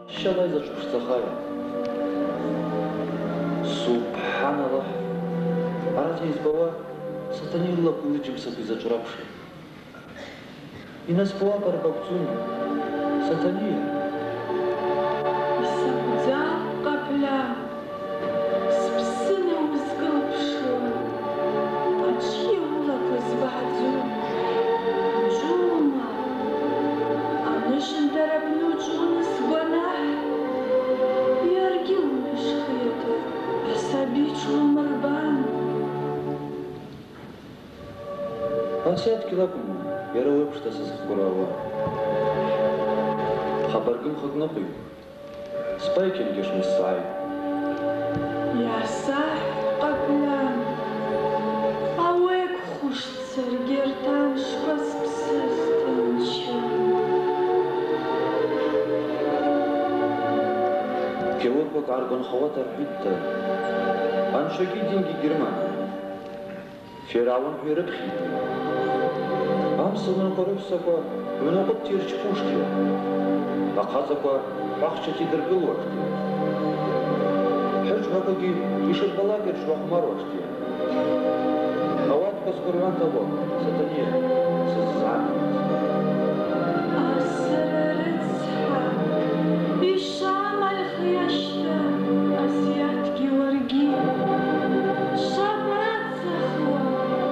Шалай зачушсахай. Субханаллах. Арати избава сатанилла куличим саби зачурапши. И нас пуа барбакцун сатания. Исабдза капля. Спсына узгылпшу. Ачи улак избадзу. Джума. Анышын тарапну джуны сгонах. Ярги умешхеты. Асабичу марбан. Асят килакум. Яра выпшта сазхурава. Хабаргым хагнапы. Спайкин гешми сай. Ясах каплян. Ауэк хушт сергертан шкос псыстынчан. Кевурбак аргон хаватар хитта. Аншаги деньги Герман. Феравон хюрепхит. Амсылын корыпсака өнөкөт терчи пушти. Аказака бахчати дыргыл вашти. Хэж вакаги ишет балагер швахмар вашти. Ават паскурван того, сатане, саззан. Асырырыцха. Ишам аль-хияшта. Асиятки варги. Шабацахва.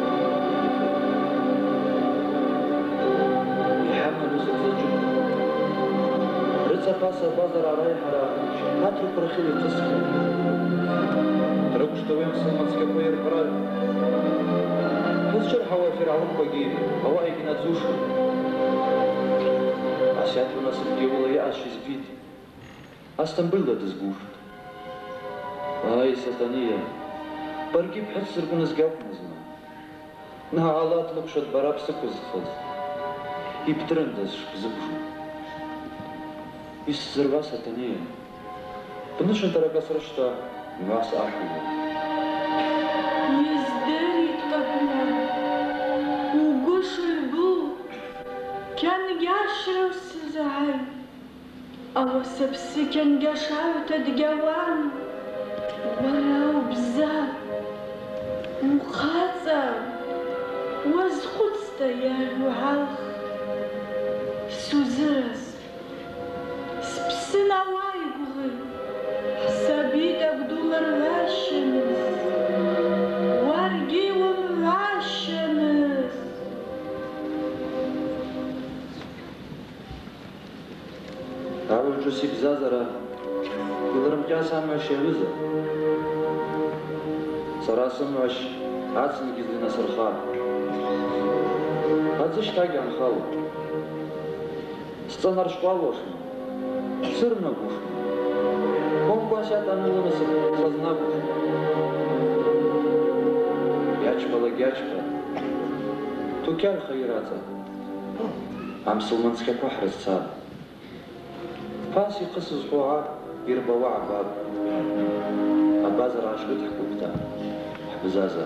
Паса базар арайхара, хату прохили тысхи. Трог что вем самацке поер браль. Хызчар хава фир'аун баги, хава игна зуши. Асят у нас гевула я аш избит. Астан было дызгушт. Ай, сатания, барги бхатсыр гуныз гавнызна. На алат лукшат барабсы кузхыз. И птрындыз шпзыбжу. Из зерва сатания. Пнышын тарагасрышта газ ахуя. Ездерит каплян. Угушил был. Кян яшрался зай. А васапсы кян яшают адгаван. Варау бза. Мухаца. Вазхуцта я валх. Сузырас. Спсына вайгулы, сабидак думар ващеныз, варгивым ващеныз. Авы джусип зазара, илырым кясам шевыза. Сарасым ваш ацын гизлина сырха. Ацыш тагян хал. Сценар шпалошны. Сырна гуш. Компасят анылыны сазна гуш. Ячпала гячпа. Тукяр хайраца. Амсылманская пахрызца. Паси қысыз қуа ирбава абаб. Абазар ашгыт хкупта. Хбзаза.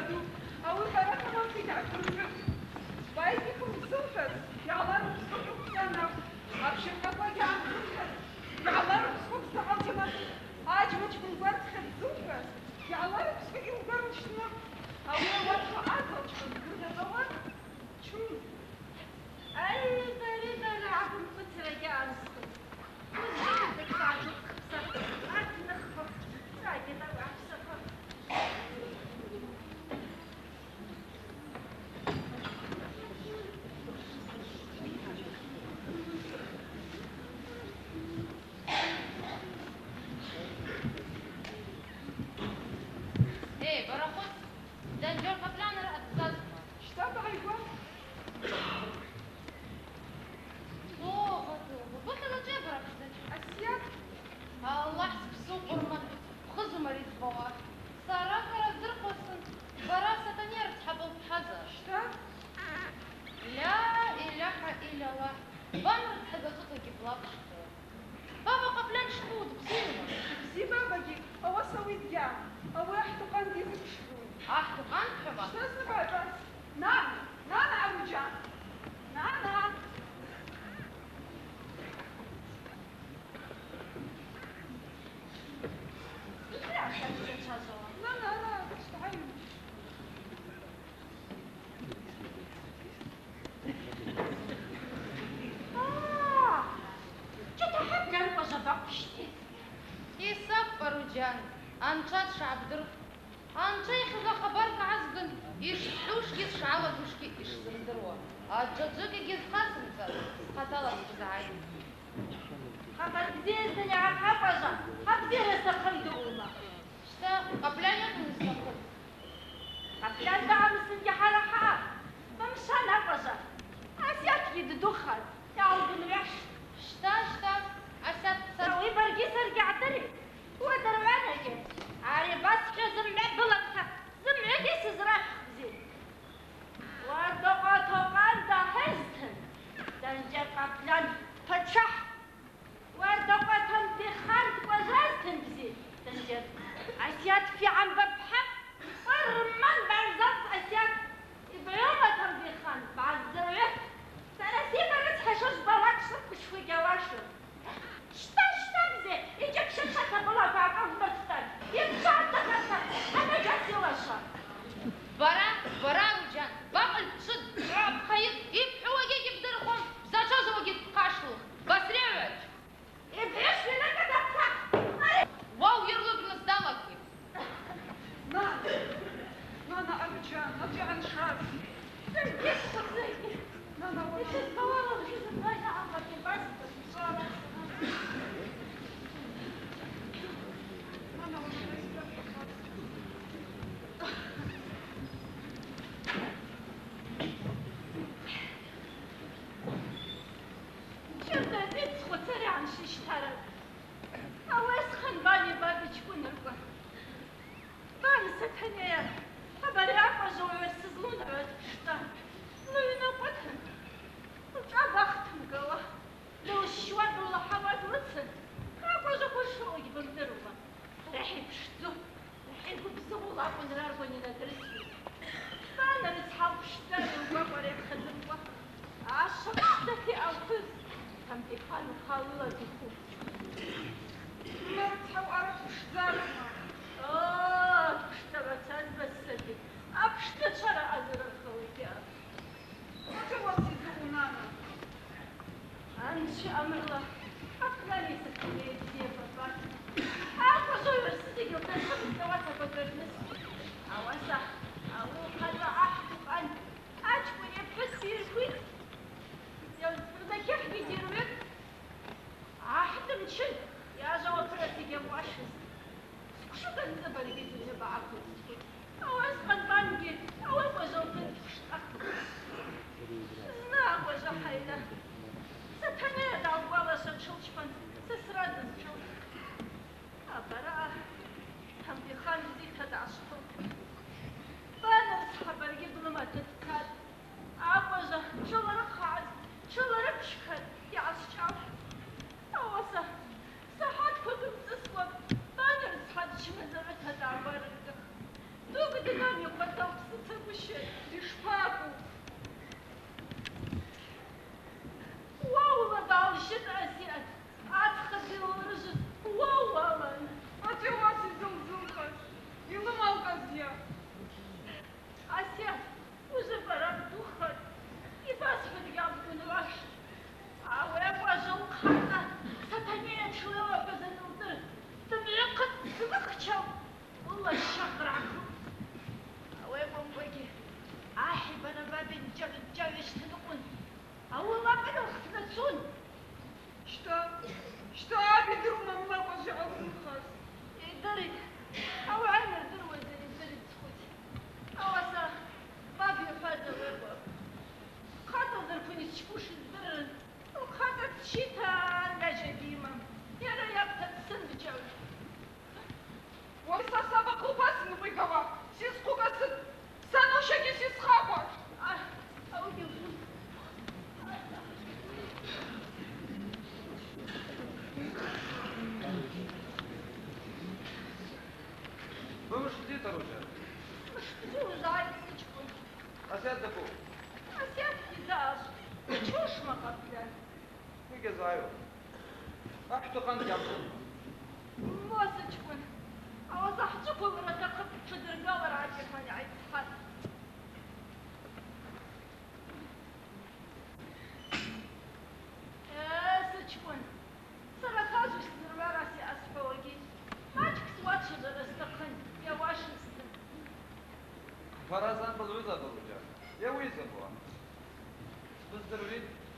А вы пора к нам всегда. Байки, супер. Я ладно. حلوة بامر تحققتها كبلاك بابا قبلان شقود بزينة زي بابا جي هو سوي ديا هو يحتقن دي زكشفون أحتقان حبا شنو بابا نعم نعم أبو جان نعم لا تستحيل يسافر وجان أنشاد شعب درف أنشيخ إذا خبرك عزقن يشحوش جيس شعوة وشكي يشتم دروا أجدزوك جيس خاسم زر خطالة بزعاي خبر بزين سنة عم حفظة حفظين استقل دوما شتا قبلان يكون استقل قبلان دعم سنة حرحة فمشان حفظة أسيات يدخل يعود الوحش شتا أسات سوي برقي سرقع تري ودروانة جيت عاري بس زمع بلغتها زمع ديس زراح زين ودقات وقال دا هزتن دنجا قبلان فتشح ودقاتهم بخارج وزازتن بزين دنجا أسيات في عم ببحق والرمان بعزات أسيات بيومتهم بخان بعد زرويت سنسيبا نتحشوش بلاك شرق شوي جواشو شتا بزين يجيك شاشة بلاك عقام برستان يمشي عالتخطر أنا جاسي وشا برا وجان باقل تشد عب خير يبحوا وجيب درخم زاجوز وجيب قاشلوخ بس ريوج يبعش لنا كدبتا واو يرلق نصدامك نانا أبو جان أبي عن شراف تنجيش شخصي نانا إيش والله الطوارئ وإيش الضيعة عمك بس نانا والله شرطة بيت خطري عن شيش ترى أواس خنباني بابي تكون القوة باني ستهنيا خبري أفا جو يرسزلون عود شطان لو ينبطهم وجاب أختم قوة لو الشواد والله حواد وطن أفا جو كل شو يبندروا راح يبشتو راح يبزو والله كون الأربوني ندرسي فأنا نصحاب شتان وقوة راح يخلوا عشرتك أوفز كم بيخالو خالو ديكو ما بتحاول أعرف وش زارنا اشتبتان بسدي أبشت شرع أزرق خويتي أتوصي نانا أنشي أمر الله أقلاني سكيني يا بابا أخو زوي رسدي قلت أخذ دواتها بقر نسي أوسع أو خلوا أحدق أن أجبني بسير كويت بدك يحكي ديروك عهد من شد يا جواب راسي يا مؤشر شو كان زبالي جيت اللي بعرفه أو أسقط بانجي أو وجو كنت لا وجه حيلة ستني دعوة شنشوش فن سسراد نشوف أبرا هم بخان زيت هدعشتو بنا أصحاب الجبل ما تتكال عوجه شو رخعت شو ربشكت يا عشاف أوسه ساحات كتب تسوى بنا أصحاب شمزرتها دعوة زايو أحتو قند جامسون موسجكون أو صحتكم رتقب تدر قور عجب هاي عيد حد سجكون سرطاج وسدر راسي أسفوقي ما تكسوات شدر استقن يا واشنطن فرازان بالوزا بالوجا يا ويزا بوا بزدروين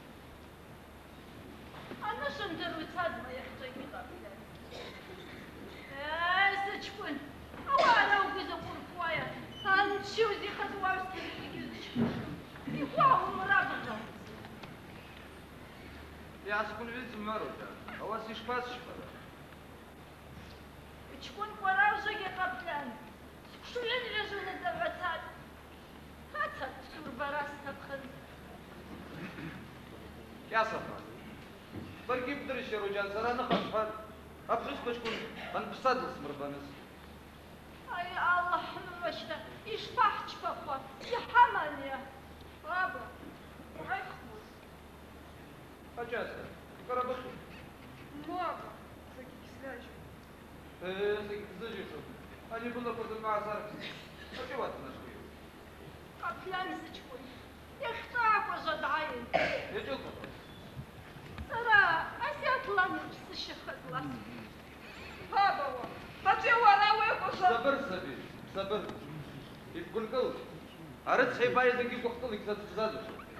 أنا شندر وتاد ما يحتاج قبيلة سجكون أو أنا وجوز أقول فوايا هنشوف زي خطوة وستيجي يقوى مرابطة يا أسكن ويز ماروجا أو أسيش باس شفرا تكون قراوزة قبلان شو يعني رجل الدبتات هاتت تسور براس تبخل يا صفا برقي بدرش يا رجال زرا نخش هاد أبحث بشكون أنبسط اسمر بنس أي الله حمشنا يشبح شبقوا يا حمل يا غابة وعي خمس أجازة قرب Много. Всяких связей. زوجي شوف أنا أقول لك بدل ما صار أشوف نشوي قبلان سجكون يختار وجد عين يجوك ترى أسيات الله نفس الشيخ الله Баба, хотя вона випусла. صبر سبيل صبر يقول قول أردت سيباي ذكي بختل يكسر تزادش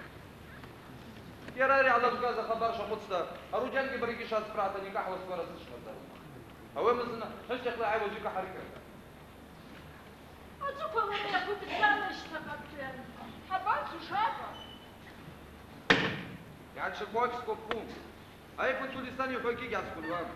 يا راري على الغاز خبر شخصتا أرجان كي بريكي شاس براتني قحوة سوارة تشخص هو مزنا هالشيخ لا عيب وجيك حركة أتوقع ولا يكون بالدم اشتغل يعني Хабат сушака. قاعد شكواك سكوبون أي كنت لساني فوقي قاعد سكوبان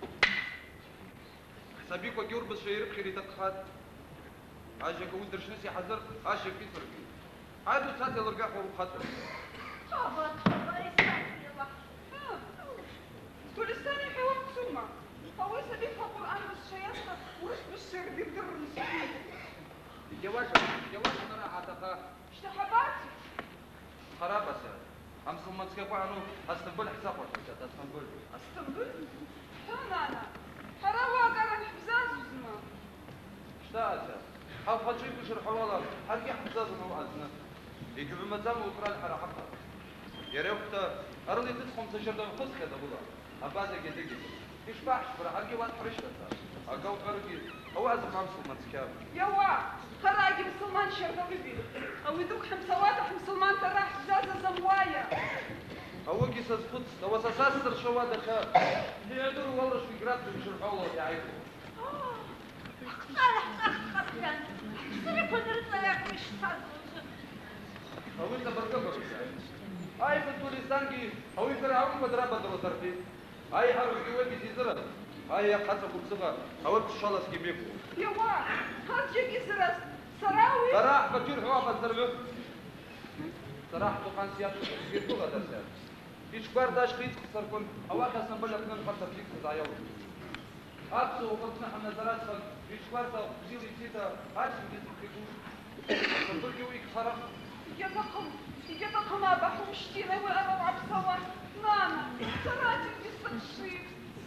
حسابيك وكيور بس شير بخيري تتخاد عاشك ودرش نسي حذر عاشك في سرقي عادوا تساتي الرقاق وخاطر خبط يسمعني الله Тулистани حيوان سمع. هو سبيل القرآن بس شياسة ورش بالشير بيقدر نسوي. جواش أنا راح أتقى اشتحباتي. خراب أسا أمس ما تسكبوا عنه أستنبول حساب وشيء أستنبول استنبول. أنا. حراوة قرن حبزاز وزما. شتا أسا حاف خلشي بشر حوالا حركي حبزاز وأزنا يجي بمزام وقرأ الحرا حقا يا ريوكتا أرضي تسخم تشر دم خص كذا بولا أبازا جديد إيش باش برا حركي وان حرش كذا أقاو قرقي هو أزم أمس ما تسكب يوا خراجي مسلمان شرقوي بي. أو يدوك حمسوات مسلمان ترى حبزازة زموايا. هو قيس القدس لو أساسر شو هذا خير يدور والله شو قرأت بشر حوالا يا عيبو قبلان سرق ودرت لا يكون اشتغل هو أنت بركبر هاي في التوليستانكي هو فرعون بدرا بدرو ترفي هاي حرب جوابي تزرد هاي قصة بصغة هو بتشالس كبيكو يوا هات جيكي سرس سراوي. صراح بتشير هوا بزربه صراح تقان سياسة بيرتو غدا سياسة إيش بارداش خيط خسر كون هوا خاصنا بلغ من خطة فيك خزايو أبسو وقتنا حنا زرات فن إيش باردا بزيو يسيتا هاش بجزم فيكو صدقي ويك خرق يبقى ما بحوم شتينا وأنا وعبصوان. نانا سراتي قصة الشريف.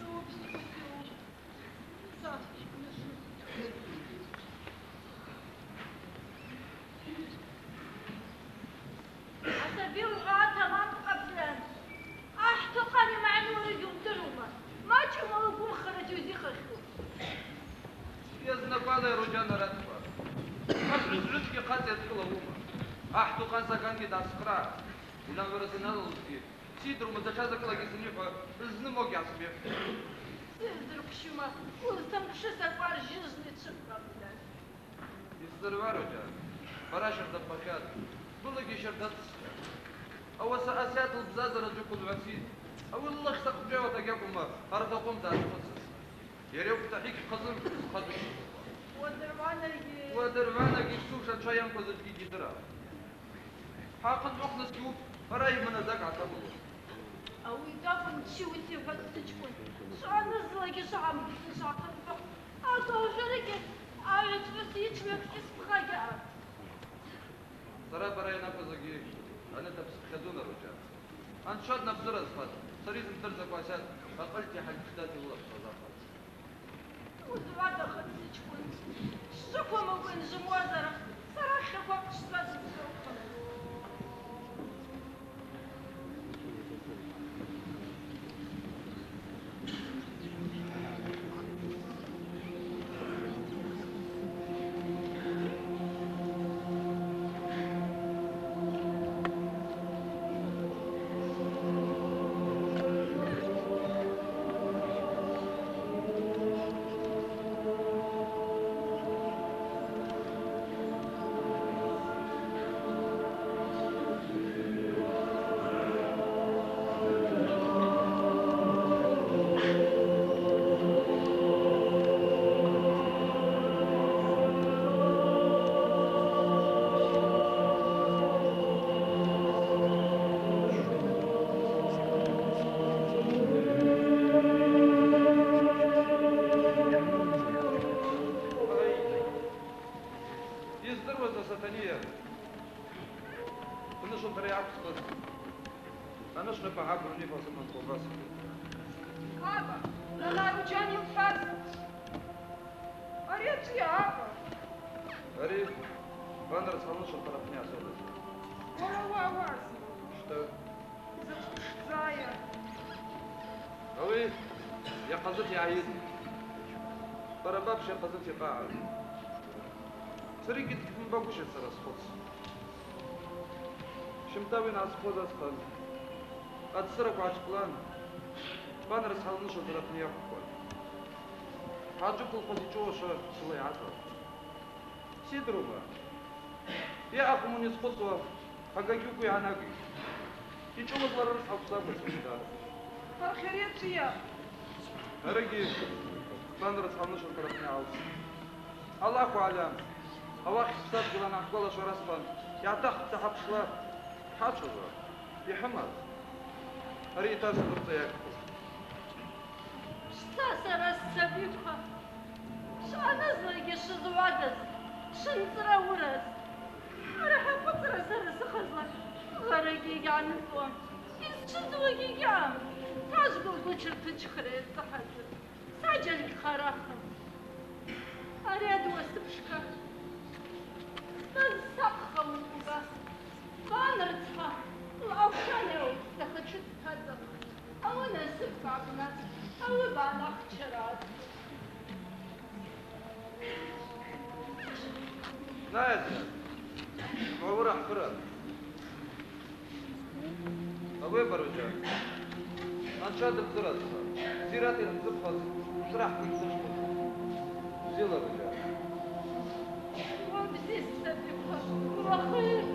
أسابيع الغاثة ما تقبلان أحتقني مع نور اليوم تروما ما تشوفوا يقول خرجوا زي خشوا يزنا قال يا رجال راتبا خمس عزكي قد يدخل هما أحتو قنصة كان كده سكرا ولا ورثنا الوزكي سيدرو متشازك لقي سنيفا إذن موقع سبيع سيدرك شما وزتم شسك بار جزني تشبه بلان يصدر رجال فراشر دبكات بلقي شردات السكر أو سأسيات البزازة رجوك الوسيد أو الله اشتق جاوة تقاكم هرد قمت على الخصص يريوك تحيك قزم خدش ودروانا يشوف شاي ينقذ الجيجي درا حاقا مخلص كيوب فراي من ذاك عتبه أو يدافن تشوي تيفا تجكون شعر نزلك شعر مكتن شعر تنفق أعطوه شركة آية بس يتشوي اسم خاقة ترى براي نفذك أنا تبس خدونا رجال أنشدنا بزرز خد صريز مترزق واسات فقلت يا حاج اختاتي والله بصداقة وزواده خدتش كنت شكوى ما وين جموازرة صراحة وقت شتات بزوقها Aba, na naručanju farsa. Arija čija aba? Ариф, Ван расхолнул, что не особо. Варварс. Что? Зая. А вы? Я قصدت يا عيد. Барабаб я قصدت يا قاعد. سريقت من باكوش السراس خلص. شمتاوي ناس خذ أسخن. أتسرق وعشقلان. Ван расхолнул, что не يقول. حاجب القصيجو شو صلي عطر. سيدروبا. يا أخو من يسقطوا حقاقيوكو يا ناقي. يجوا مطلع رصح بصابر سيدار. Farxeriyet çiya. هرقي Ван расхолнул, что не عاوز. الله أعلم. أواخ حساب جلنا أقبل شو رسخن. يعتقد تحب شلا. حاجوا. يحمل. هري تاسع برتياك. Stasara sabitha. Şanazla yaşızvadız. Şıntıra uğraz. Araha pıtıra sarısı kızlar. Garagi yanıfon. İzçizva gigam. Tazgul guçırtı çıkırız sahadır. Sacalik karahım. Araya duası pışka. Ben sakha uğra. Banırtha. L'avşanev. Захочет тазах. А он насыпь как нас. А вы банах вчера. Знаете, говорю ахрат. А вы баруджа. Анчады бзырасы. Зираты бзырфаз. Срах бзыршты. Зила ружа. Он здесь сабиха. Плохой.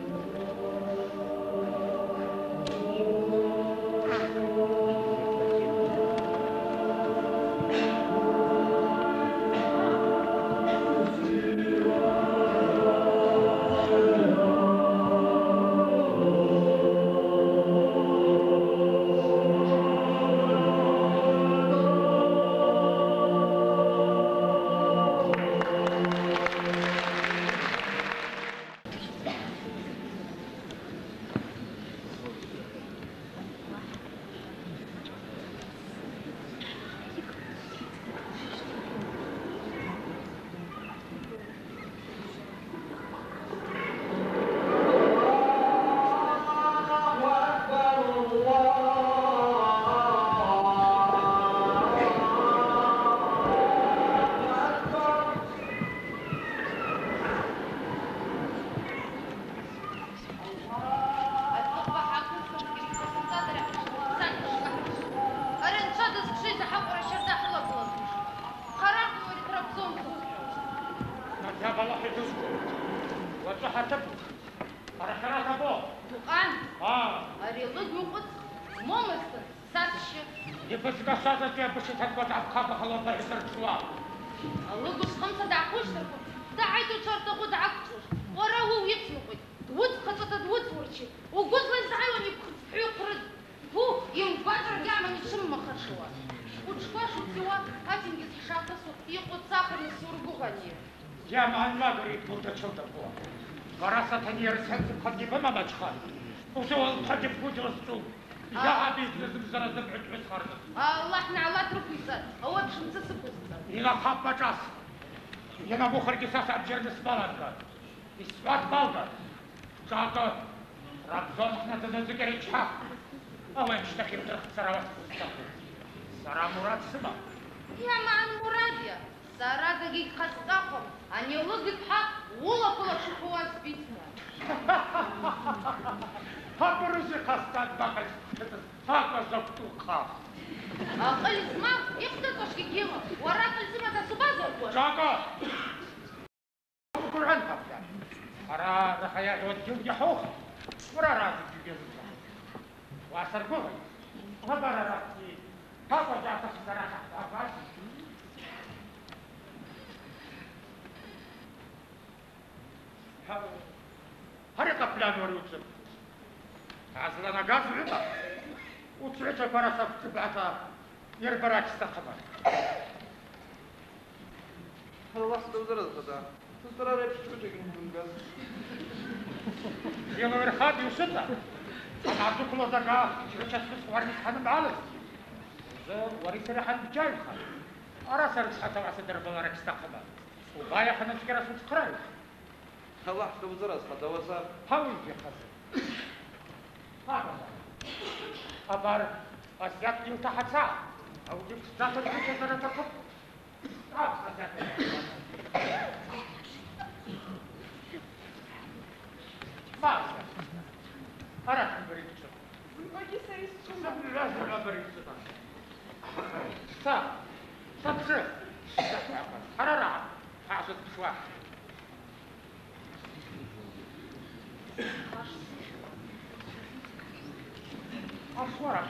Я манна говорит, будто что такое. Гора сатанер сенсу ходи по мамачка. Уже он ходи в путь расту. يا عبيد لازم زرا زبعت مسخرة. الله احنا على تروح يسال هو باش نتسب إلى خابة جاس. يما بخر قصاص أبجر نسبالك. إسبات بالغ. شاطر. رابزون احنا تنزكر يتشحق. أو يمشتكي بترخ سراوات السقف. سرا مراد سما. يا مع المراد يا سارا دقيق خستاقم أني ولد بحق ولا كل شخوات بيتنا. هاك رزق خستات بقى. هاك زبطو خاف. أقل اسمع يختلطش كيما وراك الزمة سبازة. شاطر. بكل عنك يعني. أرى رخيات والجود يحوخ. ورا راسك يجوز. وأسرقوه. وهبر راسي. هذا جاء تخسر تحت أفاس. هرق بلان وريوتسب. أصلا قاس عطا. وتسعيش فرصة تبعتها يربراك استقبل. الله ستوزر الغداء. تسرى ريبش تشوشك من قاس. يلا ورخاد يوسطها. أنا عبدك الله زكاة. شريش أسفس وارنس حنم بعالس. زور وريس ريحان بجاي خال. أرى سرس حتى وعسى دربالارك استقبل. وغاية خلنا نشكر أسفس قراري. الله ستوزر الغداء وصار. حاول يا خزر. هذا أبار أسيات يلتحت ساعة. أو جبت ذات الجيش أنا تقف. ما أسيات. أراك بريد شو. Ой, сей сум. لازم بريد شو. سا. سبسة. حرارة. حاسد بشواح. أشوارك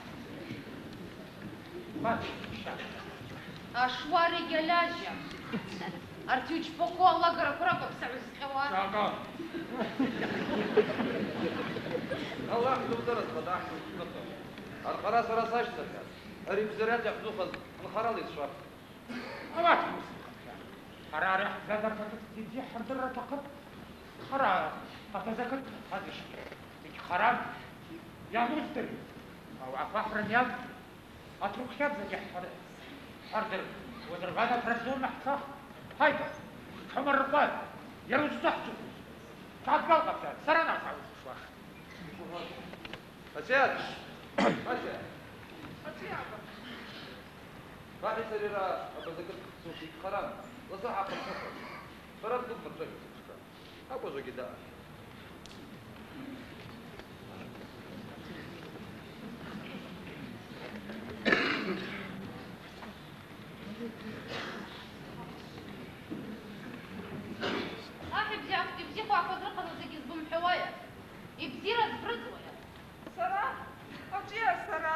ما أشواري جلاجة أرتيوش بقوة الله قرب رقب سعوز الحوار. شاطر. الله ستوزر الغداء. الخلاص راساش تكاد. أريد زريات يأخذوه الخرال يتشرف. أوات حرارة زادر فتتجي حردرة تقب. حرارة أتذكر هذا الشيء. خراب يا مستري أو أفاحر اليد أترك شاب زي حردر ودربانا ترسول محصاه هايدا حمر الرباط يروز تحته تعال بلغة بتاعت سرانا تعوز شواخ أسياد. أسياد. راح يصير أبو ذكر سوسي خرام. وصح عقل خطر. فرد ضد مرجع. أبو زكي يبزي خو عفوا رقم زي زبون حوايا يبزي راس برد ويا سارة أجي سارة.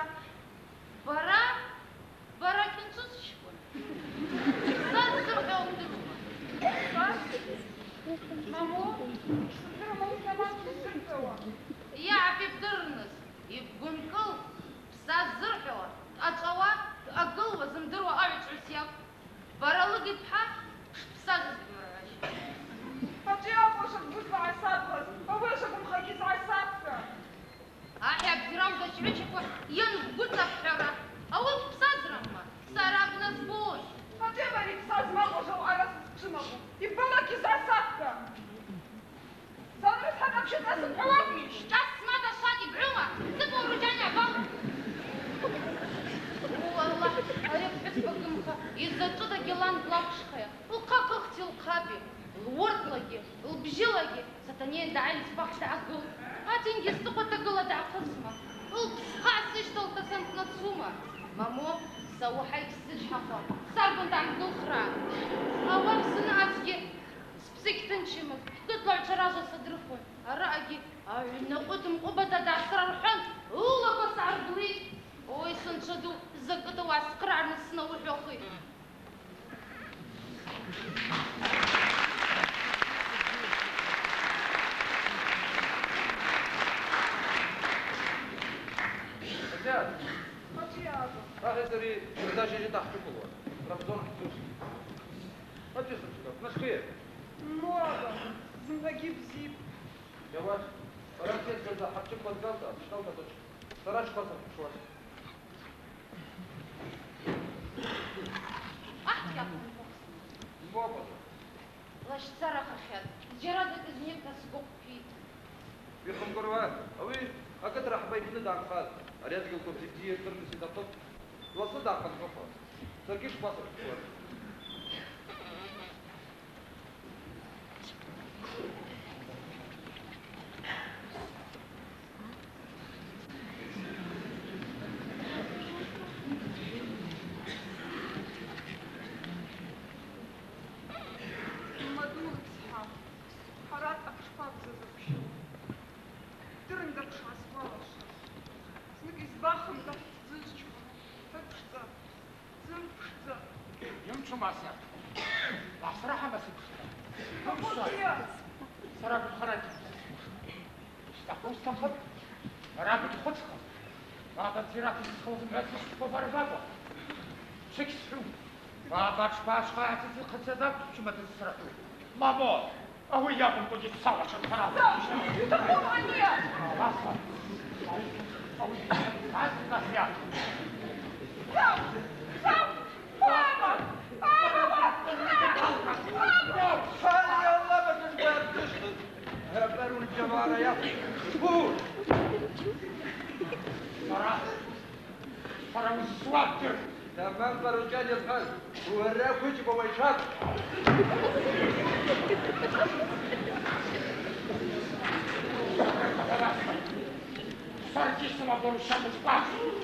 برا كنتوس شكون صار سرحة ومدروا مامو سندرة مامو كمان تسرقوا. يا عفيف درنس يبقون كل بساس زرحة أتوا أقل وزمدروا أعيش عسياق برا لقيت بحا بساس زمراش أجي أبوش أقول مع السابق. أبوش أقول خليك مع السابق. أحيا بزرام دا شعيشك ين قلت بحرة أول بساس رمى سارا بنسبوش أجي بريك ساز ما بوشوا على سمكو. يبقى لك يسعى السابق. سارة تحب أمشي ناس الحوامي. تاس ما دا شادي بعومة سبوا رجعنا بام والله أنا بحسبك مخا يزدتو جلان بلاكش خير وقاك اختي القابي الورد لقي البجي لقي ستانيين دعالي سباح تعقل هاتين يستقوا تقل دع قسمة القسقع سيشتل تسنت نتصومة مامو سوى حيك السج حفا صار عند الأخرى أول سنة أتجي سبسيك تنشمك تطلع شراجة صدرفون الرأي أنا قدم قبضة دع سرحان والله قص عرضلي ويسنشدو زقتوا وعسقر عن السنة وحوخي أسياد. أجي أبو. راح يصير يحتاج يجي تحت الكوة. رمضان حسوسي. أجي سمسك. مش خير. مرة زندگی بزيب. يا واش. فرنسا تزلزل حتشوف الجلطة. شلون تطش؟ صراش قصر شوي. أحكي بابا. لاش تصرخ أخيال جرادك إزنيك تسبق فيه. بيخم قروان أوي أكتر أحبايب ندع خال أريد لكم تديه ترمسي دقق وصل عقل خفا تركيش بصر شوي. ماما أهو يابن تجي تصور شو الخراب يتقوم عني أصلا أهو عايز الناس هاي الله ما تشبه تشتغل هبلون الجماعة يا قول فرا والسواتر تمام فرجال يزغل وهراك وجبه ويشاد صار جسم أبو الشمس باس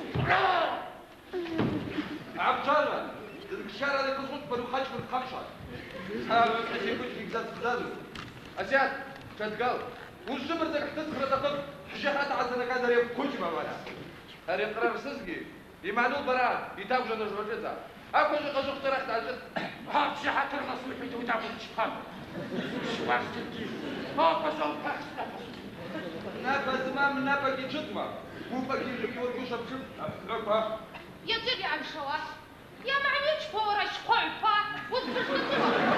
عبشارة الشارع اللي قصوت بلو خش من خمشة هذا حسين كنت في جزاز بزازو أسياد شاد قال والجبر ذاك تذكر دقق حشيحات عزنا كذا ريب كوجبه ولا هري قرار سزقي يمعنو براد يتاوج انا جوجتا اكو شي قزو اقترحت على جد هاد شي حتى الرسول حيت وتاخذ الشفاف شواش تجي ها قصو باكس نفس ما من نفك جدما مو فكي يقول كوشا بشب عقبه يا تجي عن شواش يا معنيش فورش خلفة وتبشتي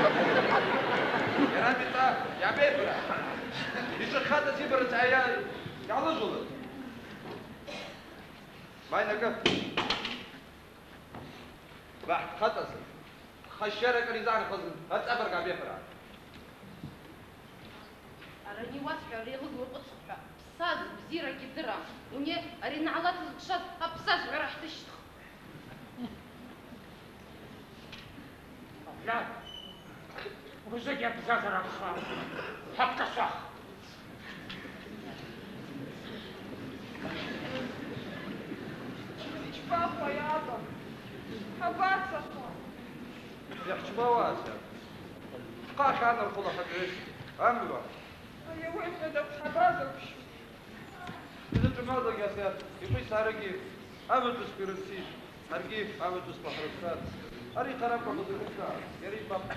يا رامي طاق يا بيبرا يشي خاطة سيبرت عيالي يا رجل ما ينقف واحد خطأ خشارك اللي زعل خزن هتأبرك على بيبرا أراني واسحة ريغز وقصحة بساز بزيرة كدرة وني أرينا على تزقشط أبساز وراح تشتخ لا وزيك يا بزاز رخام حق صح بابا يابا حبات صفا يحكي بواسع قاش عنا الخلا حق عيش أمبا هيا وين بدك حبازك شو إذا تماذا يا سياد يقول سارقيف أمل تسبير السيج هرقيف أمل تصبح رسال أري قرب بخذ الإسلام يريد باب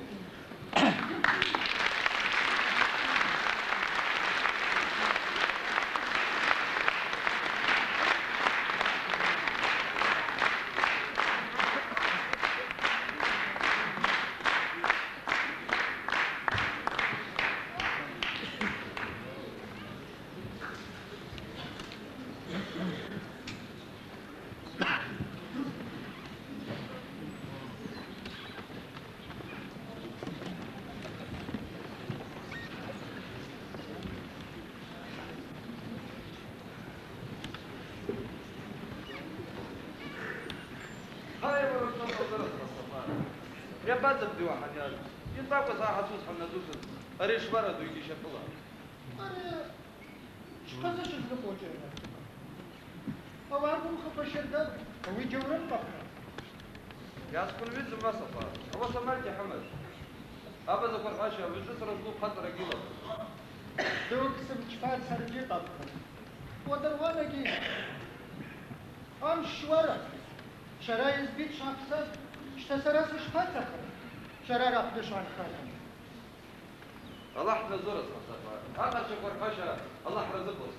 يا بعد بدو حنيان ينطاق ساعة حسوس حنا دوس أريش برا دو يجي شكلها أنا شخص شو الزبوجة أو أربو خبر شدة أو يجورن بقى يا سكون ويز ما صفار أبو سمرت يا حمد أبا ذكر عشا وجس رزقو خطر قيلة دوك سبتشفات سرجي طبقا ودروانا جي أم شورا شرايز بيت شخصا اشتسرس شفات سخر شرا رفضش عن خاتم الله احنا زور صفار هذا شكر عشا الله رزقه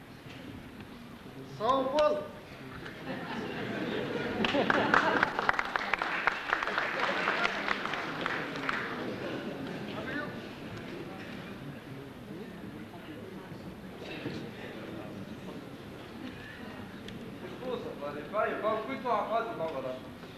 صوبل سفر يفاي كنتو عفاز ما غلط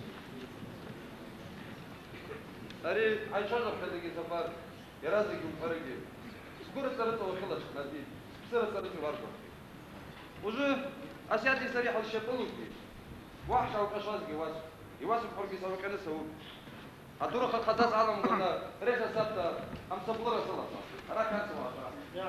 أري عايشان بحدك سفر يرازق وفرقي سكور سرت وخلص نادي سرت ورقة وجه أسياتي سريح الشبلوكي وحشة وقشاز يواس بحرقي سوى كان سوى هدور خداس عالم قلنا ريشة ثابتة أم سبلورة سلطة أنا كان سوا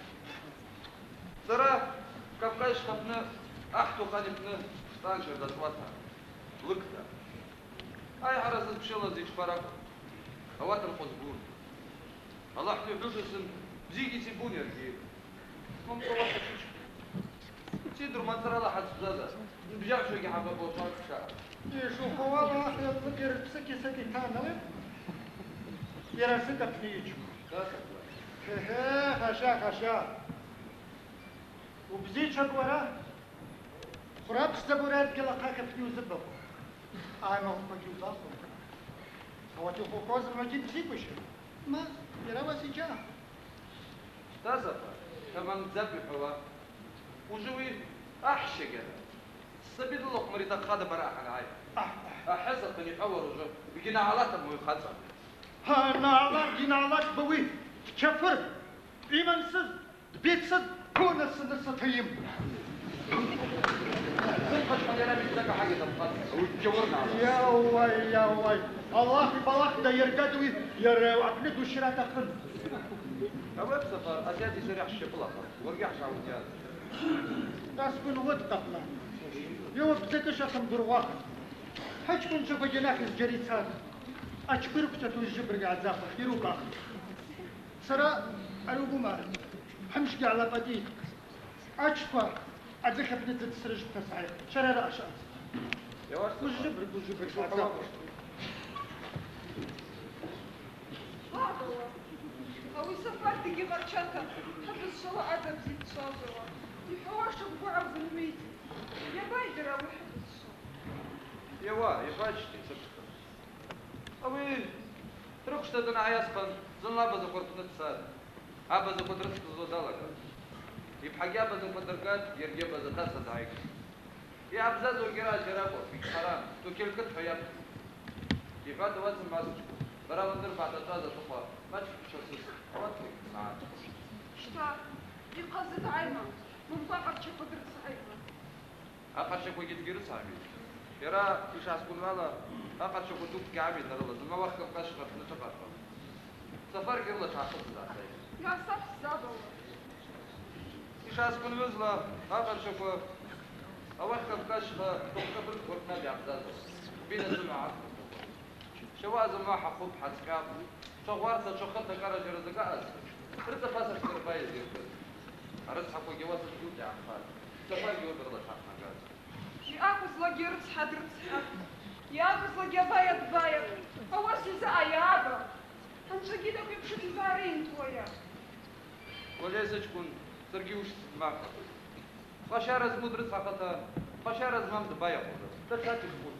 ترى كفكاش خفنا أحتو خالفنا ستانشر دسواتها لقطة هاي عرزت بشلة زي شفرق هواتر خزبون الله حلو بلوشسن بزيجي سيبوني رجيب هم طلعت شيش تيدر ما ترى لا حد زازا بجاك شو يحب ابو شاك شاك يشوفوا والله اخي الذكر سكي تانا يرى سكت فيج خشا وبزيد شكورا خراب الزبورات كلا قاك فيو زبق انا ما فيو زاصو هو تشوفوا كوز ما جيت زيكوش ما يرى وسيجا تازا كمان زبي حوا وجوي احشق السبيد الله مريض خاد براحة عاي احس اني حور وجو بقينا علاتهم ويخاطر ها نعلات جنالات بوي تشفر ايمان سد بيت سد كون السد تيم يا وي الله بلاك دا يرقدوي يا عقلك وشرات اخن أبغى بسفر أسيادي سريع الشبلة ورجع شعوذيات ناس كن ود قبلا يوم بزكش أخم درواق حج كن شوف جناك الجريت هذا أشكرك تتوجب قاعد زافر خيروك أخي سرا أروبو مار حمشك على بديك أشكر أدلك ابنت تسرج بتسعير شرارة أشعر وجبرك قاعد زافر أو سفر تجي مرشاكا حبس شو عدم زيت شاجرة يحوش بقعة بالميت يا بايدر أو حبس شو يا باجتي سبت أوي تروح تدنا عياسبن زلنا بزقرت نتساد أبى زقدرت زودالك يبحاجي أبى زقدركات يرجع بزقاس دايك يا أبزاز وجرا جرابو في حرام تو كل كت حياة يفاد وزن ماسك برا وندر بعد تازة تقى ما تشوف شو سوس شتا يقصد عيمة من طاقة شو قدرت صحيحة أقل شو كوي يتجري صاحبي يرى إيش عسكون هذا أقل شو كتب كعبي ترى زما وقت كشخ نتفق سفر قبل تعقد ذاتي يا صف زادوا إيش عسكون وزلا أقل شو أوقت كشخ قبل وقتنا بعبدال بين الجماعة شواز ما حقوب حسكاب شغوارث شو خدت كارج رزقاس رد فاسر كرباي زي أرز حقو جواز الجود يا عفان سفر جود رضا حقنا قاس يأخذ لقي رصحة يأخذ لقي بايد هو سيزا يابا أنت كده بيمشي البارين تويا وليس تكون ترجيوش معك فشارز مدرس حقتها فشارز مام دبايا خذ ترجع تقول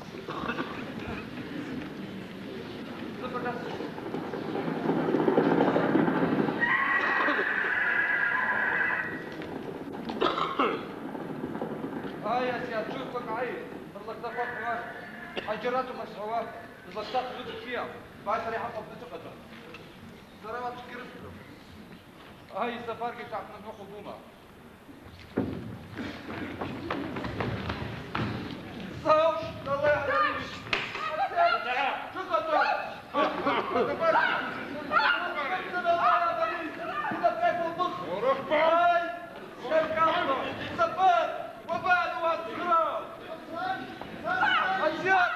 يا سياد شوف لك عيب الله تفرق معك حجرات ومسحوات بالضغطات جزء فيها بعد ريحة قبضته قدر ترى ما تفكر هاي السفار كيف تعرف من خصومة صوش الله يحرمك شو قدر وروح بعد شركة سفار وبعد واسكرام أجيال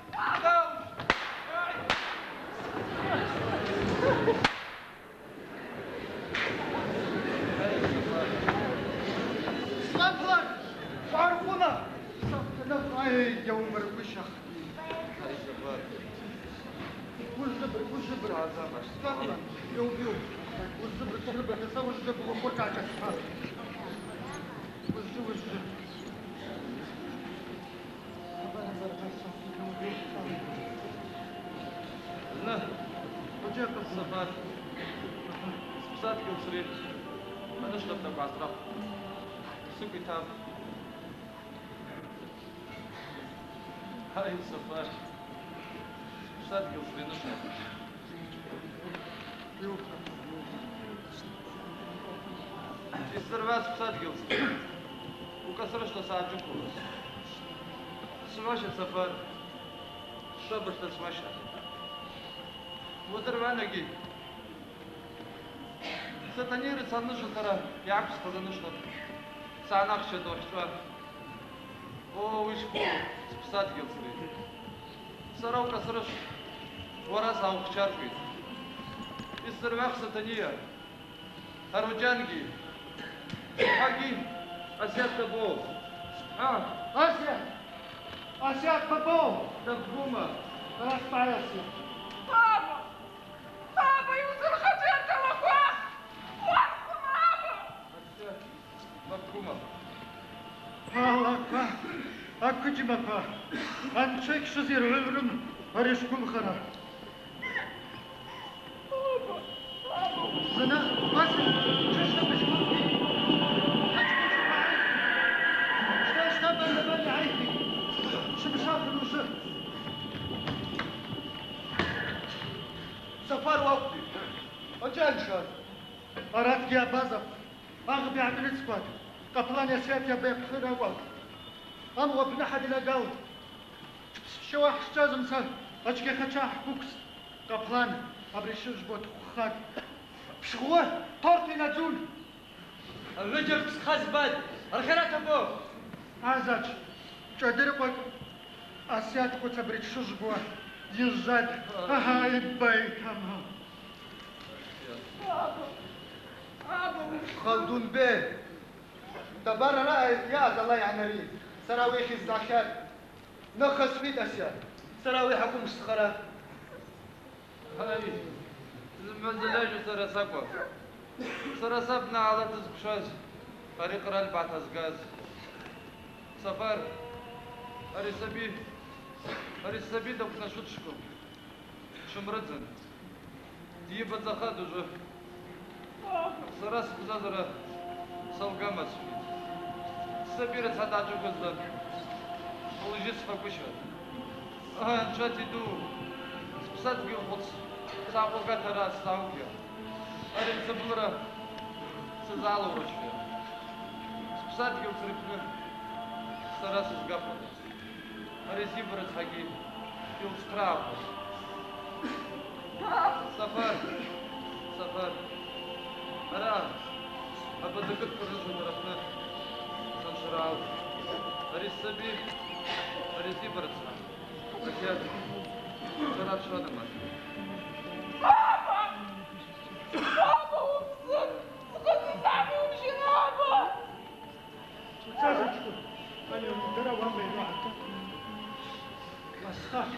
صفر تعرفونا صفنا أي يوم الوشخ والزبر عزامك صفر يوم والزبر تشربه تسوي الزبر وفرقع كسحاب والزبر لا وجهك الصفات سبسات كوسريت ما نشرب تبع أسرق سوق كتاب هاي سفر صدق وصلنا السرباس صدق وصلنا وكسرش تصاعد كورس سماش السفر شبر تسماشها ودربانجي ستانير صنش ترى يعكس تظنش سانخش دوشتوا او وش بو صدق وصلنا سراو كسرش ورا ساو خشارفي السرباس ستانير هروجانجي حقي أسياد تبو أسياد تبو تبوما خلاص تعال أسياد بابا يوصل خجلت وخواخ واخو بابا أسياد تبوما الله أكو جمعة أنشك شزير غيرم هريشكم خرا زنا بس جشنا بشكم بني عيدي شو بشاف الوشر سفر وقتي أجل شاد أردت يا بازف أغبي عن الاسود قبلان يا سيد يا بيقفر أول أم وابن أحد إلى قول شواح شتازم سال أجي خشاح بوكس قبلان أبري شجبوت خاد بشغوه طورتي نزول الرجل بسخاز باد الخيرات أبو عزاج جدرقك أسياد كنت بريد شجبوه ينزاد هاي بيت هم خلدون بيه تبرر رأي يا الله يعنرين سراويح الزكاة نخص فيت أشياء سراويحكم مستخرة هاي المنزلاج سرساكو سرسابنا على تزبشاز فريق رال بعد أزغاز سفر أريسبي دوك نشوتشكو شمرتزن دي بتزخد وجو سراس بزازرة سلقامس سبيرة هداجو قزن ولجيس فاكوشة انشاتي دو سبسات بيو خلص ساقو قاترا ساوكيا أرين سبلرة سزالو روشفيا سبسات بيو سريبنا سراس زغافة أريسي برد حقي يوم سكراف سفر أرى أبا دقت كرنش ودرسنا سنشراو أريس سبيل أريسي برد أكيد شرات شرانا ماشي بابا وصل سقط تعبي ومشي بابا سازجكم أنا ترى وهم بيروحك مسخات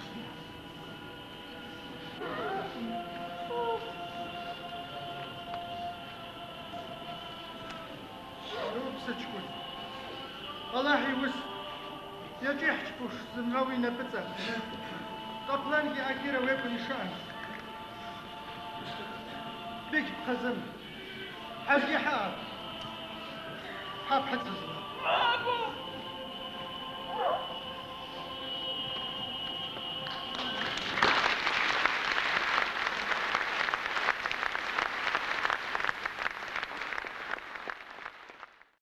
سجكون الله يوس يجي يحجبوش زنراوي نبتة قبلان يا أكيرا ويبني شان بيك بخزن حاجي حاب حد زنراوي